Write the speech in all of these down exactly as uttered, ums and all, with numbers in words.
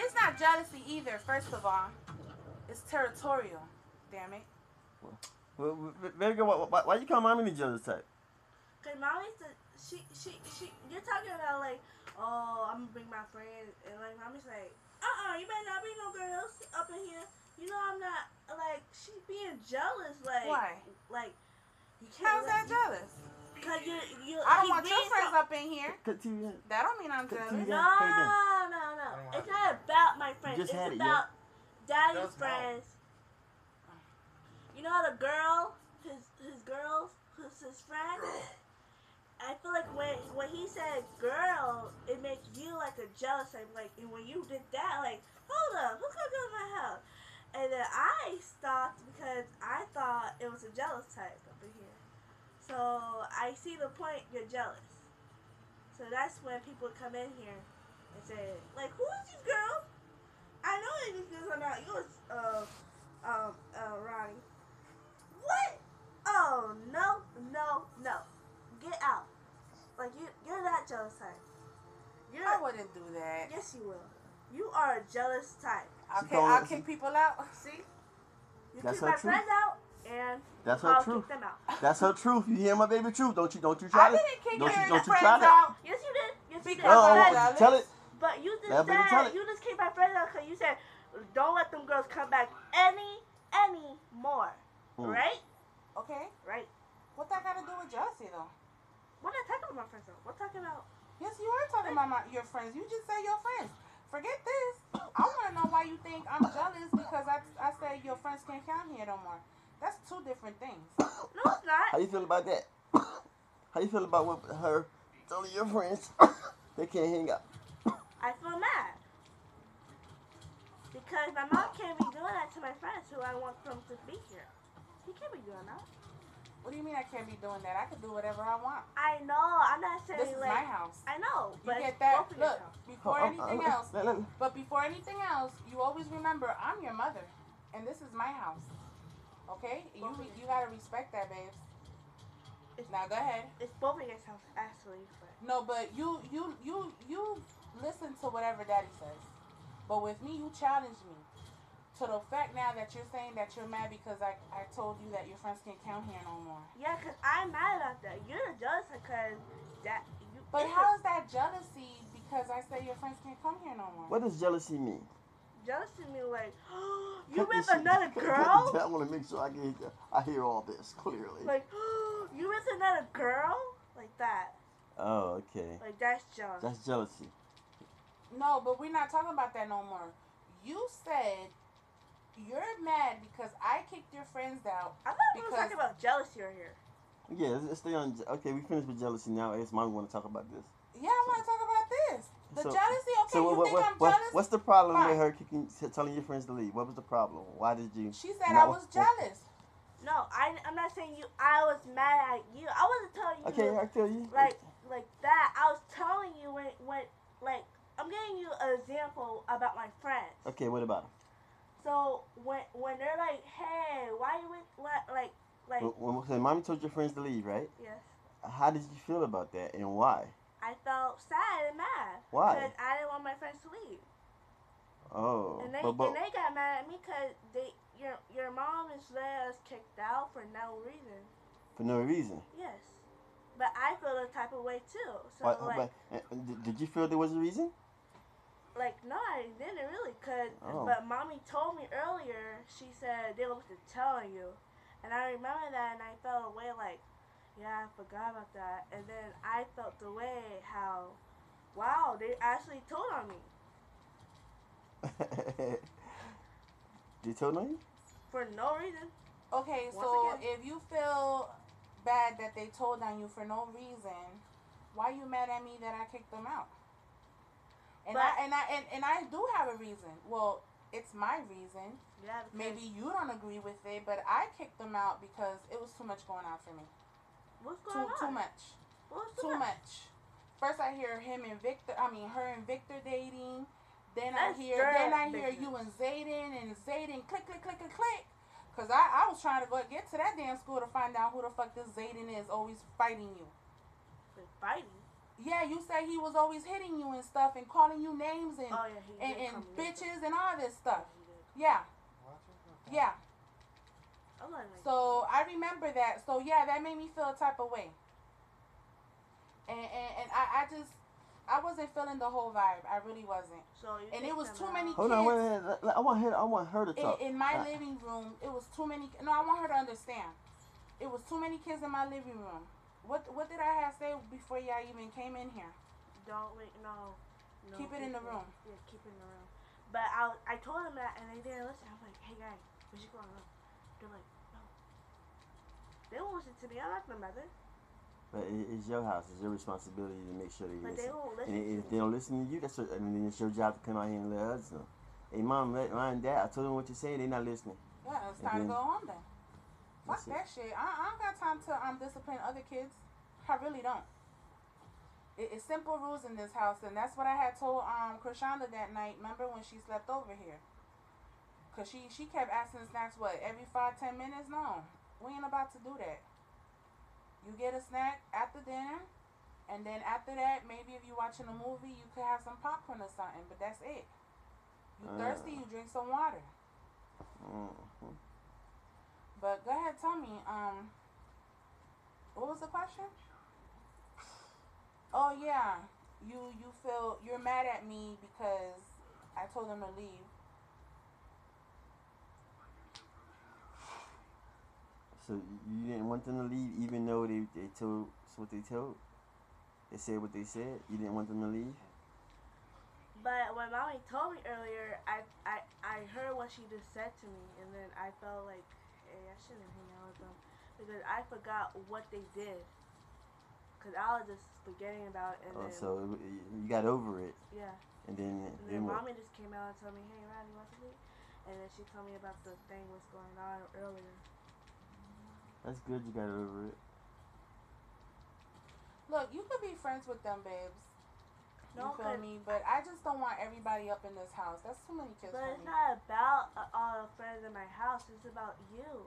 It's not jealousy either. First of all, it's territorial. Damn it. Well, baby girl, why, why, why you call mommy the jealous type? Cause mommy's the she she she. You're talking about like, oh, I'm gonna bring my friend, and like mommy's like, uh uh you better not bring no girls up in here. You know I'm not like she's being jealous. Like Why? Like you can't. How's like, that jealous? Cause you you. I don't he want your being friends so- up in here. Cut T V. That don't mean I'm Cut jealous. T V. No, Play again. no, no. It's not about my friends. just It's had it, about daddy's That's mom. friends. You know the girl, his his girls, his his friend. I feel like when when he said girl, it makes you like a jealous type. Like and when you did that, like hold up, who's gonna go to my house? And then I stopped because I thought it was a jealous type up in here. So I see the point. You're jealous. So that's when people come in here and say, like, who is these girls? I know these girls are not yours, uh, um, uh, Ronnie. What? Oh, no, no, no. Get out. Like, you, you're that jealous type. You're, I wouldn't do that. yes, you will. You are a jealous type. I'll, She kick, told I'll us- kick people out. See? You That's keep her my truth. friends out, and That's her I'll truth. kick them out. That's her truth. You hear my baby truth? Don't you? Don't you try I to? didn't kick Don't your you? Don't you friends try to? out. Yes, you did. Yes, you did. Because Oh, I'm oh, jealous. tell it. But you just Let baby tell said, it. you just keep my friends out because you said, don't let them girls come back any, any more. Mm. Right? Okay. Right. What that got to do with jealousy, though? We're not talking about my friends, though. We're talking about... Yes, you are talking about my, your friends. You just say your friends. Forget this. I want to know why you think I'm jealous because I, I say your friends can't come here no more. That's two different things. No, it's not. How you feel about that? How you feel about what her telling your friends they can't hang out? I feel mad. Because my mom can't be doing that to my friends who I want them to be here. He can't be doing that. What do you mean I can't be doing that? I can do whatever I want. I know. I'm not saying This is like... my house. I know. You But get it's that? both of your Look, house. before Oh, oh, anything oh, else, let- let- but before anything else, you always remember I'm your mother, and this is my house. Okay? You you gotta respect that, babes. It's, Now go ahead. it's both of your house, actually. But No, but you you you you listen to whatever Daddy says. But with me, you challenge me to the fact now that you're saying that you're mad because I I told you that your friends can't come here no more. yeah, because I'm mad about that. You're jealous because that... You, But it's how is that jealousy? Because I say your friends can't come here no more. What does jealousy mean? jealous of me like, you Cut with this shit- another cut- cut girl? this- I want to make sure I get I hear all this clearly. Like, you with another girl? Like that. Oh, okay. Like, that's jealous. That's jealousy. No, but we're not talking about that no more. You said you're mad because I kicked your friends out. I thought we were because- talking about jealousy right here. Yeah, let's, let's stay on. Okay, we finished with jealousy now. It's mom want to talk about this. Yeah, I want to talk about this. The So- jealousy, okay, So you what, what, think what, I'm what- jealous? what's the problem Fine. with her kicking, telling your friends to leave? What was the problem? Why did you? She said No, I was what- jealous. No, I, I'm not saying you. I was mad at you. I wasn't telling you. Okay, I tell you. Like, like that. I was telling you when, when, like, I'm giving you an example about my friends. Okay, what about him? So when, when they're like, hey, why you with, what, like, like, When, when, so mommy told your friends to leave, right? yes. How did you feel about that, and why? I felt sad and mad. Why? Because I didn't want my friends to leave. Oh, And they but, but and they got mad at me because they your your mom is let us kicked out for no reason. for no reason. Yes, but I feel the type of way too. So Why- like but, uh, did- did you feel there was a reason? like no, I didn't really. Cause Oh. but mommy told me earlier. She said they were to tell you, and I remember that, and I felt away like, yeah, I forgot about that. And then I felt the way how, wow, they actually told on me They told on you? for no reason. Okay, Once so again. if you feel bad that they told on you for no reason, why you mad at me that I kicked them out? And But- I and I and, and I do have a reason. Well, it's my reason. Yeah, because Maybe you don't agree with it, but I kicked them out because it was too much going on for me. what's Too going on? too much. What's Too much. First I hear him and Victor I mean her and Victor dating. Then That's I hear their then I hear business. you and Zayden and Zayden click click click click click. Cause I, I was trying to go get to that damn school to find out who the fuck this Zayden is always fighting you. They're fighting. Yeah, you said he was always hitting you and stuff and calling you names and Oh yeah, he and, did and come in. bitches and all this stuff. Yeah, he did. Yeah, yeah. I'm not like, So I remember that. So yeah, that made me feel a type of way. And and, and I, I just I wasn't feeling the whole vibe. I really wasn't. so you And kicked it was him too out. many Hold on, wait, wait, wait. I want her. I want her to talk. In, in my Uh, living room, it was too many. No, I want her to understand. It was too many kids in my living room. What what did I have to say before y'all even came in here? Don't wait, no. no Keep it in the people- room. Yeah, keep it in the room. But I, I told them that and they didn't listen. I'm like, hey guys, where's you going on? They're like, no. They won't listen to me. I'm not their mother. But it- it's your house. It's your responsibility to make sure they But they listen. won't listen And to if me. they don't listen to you, that's what, I mean, it's your job to come out here and let us know. Hey, mom, let- mom, and dad, I told them what you're saying. They're not listening. Yeah, it's And time then- to go home then. Fuck That's it. that shit. I, I don't got time to um discipline other kids. I really don't. It, it's simple rules in this house, and that's what I had told um Krishanda that night. Remember when she slept over here? Cause she she kept asking snacks what every five ten minutes. No, we ain't about to do that. You get a snack after dinner, and then after that, maybe if you're watching a movie, you could have some popcorn or something. But that's it. You Uh. thirsty? You drink some water. Mhm. But go ahead, tell me. Um, what was the question? Oh yeah, you you feel you're mad at me because I told them to leave. So you didn't want them to leave, even though they they told us what they told. They said what they said. You didn't want them to leave. But when mommy told me earlier, I, I, I heard what she just said to me, and then I felt like, hey, I shouldn't hang out with them because I forgot what they did. Cause I was just forgetting about it, and Oh, then so it- you got over it, yeah, and then and then then what? mommy just came out and told me, hey, Ron, you want to leave? And then she told me about the thing what's going on earlier. That's good. You got over it. Look, you could be friends with them, babes. You No, feel cause me? But I just don't want everybody up in this house. That's too many kids but for it's me. not about uh, all the friends in my house. It's about you.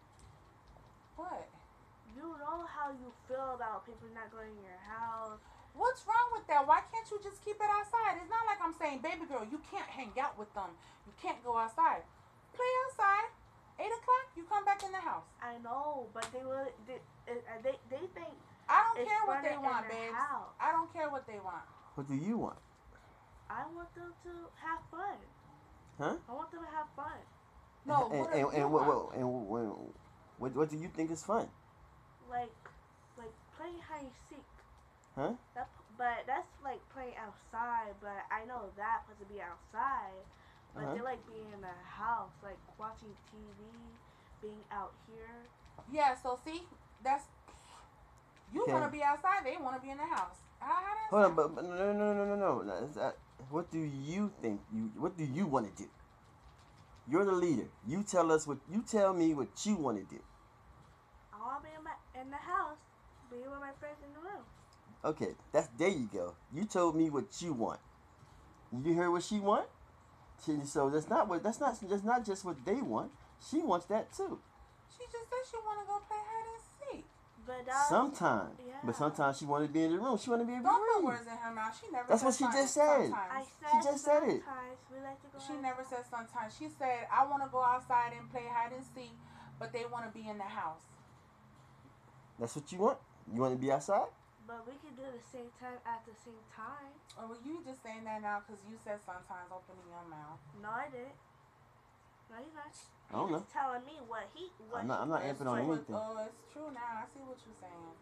What? You know how you feel about people not going in your house. What's wrong with that? Why can't you just keep it outside? It's not like I'm saying, baby girl, you can't hang out with them. You can't go outside. Play outside. Eight o'clock, you come back in the house. I know, but they will. They uh, they, they think I don't it's care what funner they in want, their babes. house. I don't care what they want. What do you want? I want them to have fun. Huh? I want them to have fun. No, and what do and, you and what, want? what and what, what what do you think is fun? Like like playing hide and seek. Huh? That, but that's like playing outside. But I know that supposed to be outside. But Uh-huh. they like being in the house, like watching T V, being out here. Yeah, so see, that's you Okay. want to be outside. They want to be in the house. How, how that's Hold on, but, but no, no, no, no, no, no. Is that- What do you think? You what do you want to do? You're the leader. You tell us what you tell me what you want to do. I want to be in, my, in the house, being with my friends in the room. Okay, that's there you go. You told me what you want. You heard what she want? She, so that's not what that's not that's not just what they want. She wants that too. She just said she want to go play hide and seek. But that Sometimes, yeah. but sometimes she want to be in the room. She want to be able to Don't put read. words in her mouth. She never. That's said what she some- just said. Sometimes. I said She just said it. sometimes we like to go She out. never said sometimes. She said, I want to go outside and play hide and seek, but they want to be in the house. That's what you want. You want to be outside? But we can do the same time at the same time. Or were you just saying that now because you said sometimes opening your mouth? No, I didn't. No, you're not. I don't You're know. just telling me what he. What I'm not. I'm he not thinks. amping on True. anything. Oh, it's true now. I see what you're saying.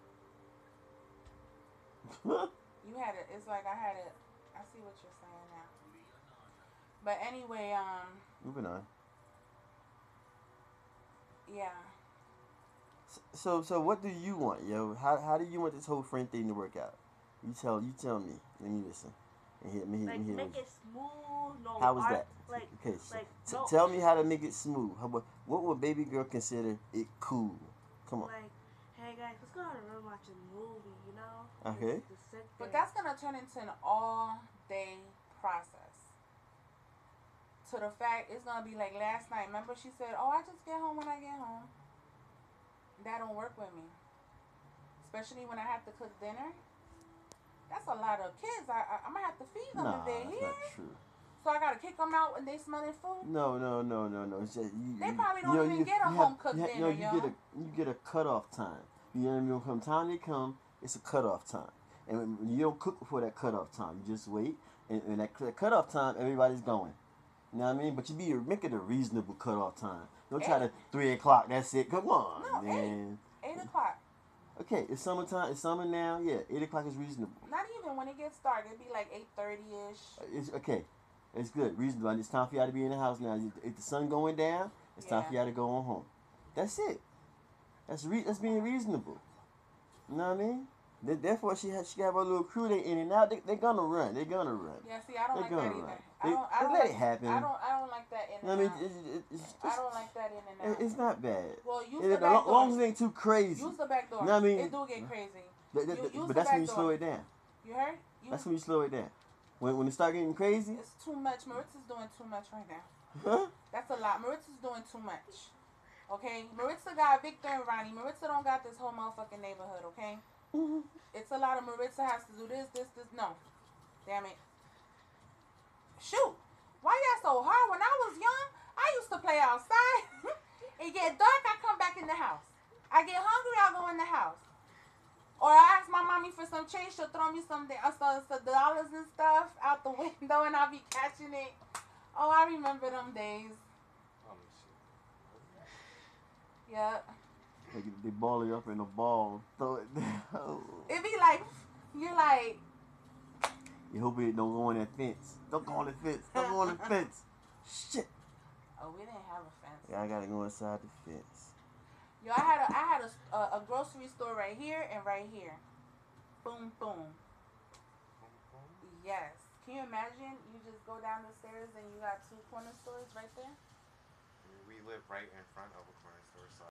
You had it. It's like I had it. I see what you're saying now. But anyway, um, Moving on. yeah. So, so what do you want, yo? How, how do you want this whole friend thing to work out? You tell, you tell me. Let me listen. And hear, me, hear, Like me hear make what it smooth, no How is art, that? Like Okay, so like t- no, tell me how to make it smooth. How, what, what would baby girl consider it cool? Come on. like, hey guys, let's go out and room watch a movie. You know? Okay. Just, just sit But there. that's gonna turn into an all-day process. To the fact it's gonna be like last night. Remember she said, "Oh, I just get home when I get home." That don't work with me. Especially when I have to cook dinner. That's a lot of kids. I, I I'm gonna have to feed them Nah, if they're that's here. not true. So I gotta kick them out when they smelling food. No, no, no, no, no. It's just you. They you, probably you don't know, even you, get a you home have, cooked you, have, dinner, you, know, you yo. get a you get a cutoff time. You know what I mean? From time they come, it's a cutoff time, and when when you don't cook before that cutoff time. You just wait, and, and that, that cutoff time, everybody's going. You know what I mean? But you be make it a reasonable cutoff time. Don't try Eight. to three o'clock. That's it. Come on, No, man. Eight o'clock. Okay, it's summertime. It's summer now. Yeah, eight o'clock is reasonable. Not even when it gets dark. It'd be like eight thirty ish. It's okay. It's good. Reasonable. It's time for y'all to be in the house now. If the sun going down, it's time Yeah. for y'all to go on home. That's it. That's re- that's being reasonable. You know what I mean? Th- Therefore, she has she got her little crew. They in and out. They they gonna run. They gonna run. Yeah, see, I don't They're like gonna that run. either. They- I don't. I they don't let like, it happen. I don't. I don't like that in You know and what I out. mean? It, it, it's just, I don't like that in and it- out. it's not bad. Well, use It, the as back long as door. it ain't too crazy. Use the back door. You know what I mean? It do get crazy. Th- th- you- th- use but the that's when back you slow door. it down. You heard? Use, That's when you slow it down. When when it start getting crazy, it's too much. Maritza's doing too much right now. huh? That's a lot. Maritza's doing too much. Okay? Maritza got Victor and Ronnie. Maritza don't got this whole motherfucking neighborhood, okay? Mhm. It's a lot of Maritza has to do this, this, this. No. Damn it. Shoot. Why y'all so hard? When I was young, I used to play outside. It get dark, I come back in the house. I get hungry, I go in the house. Or I ask my mommy for some change, she'll throw me some, uh, some, some dollars and stuff out the window and I'll be catching it. Oh, I remember them days. Um, Yeah. They, they ball you up in a ball, throw it down. It be like, you're like, You hope it don't go on that fence. Don't go on the fence. Don't go on the fence. Shit. oh, we didn't have a fence. Yeah, I gotta go inside the fence. Yo, I had a, I had a, a, a grocery store right here and right here. Boom, boom. Yes. Can you imagine? You just go down the stairs and you got two corner stores right there. we live right in front of a corner store, so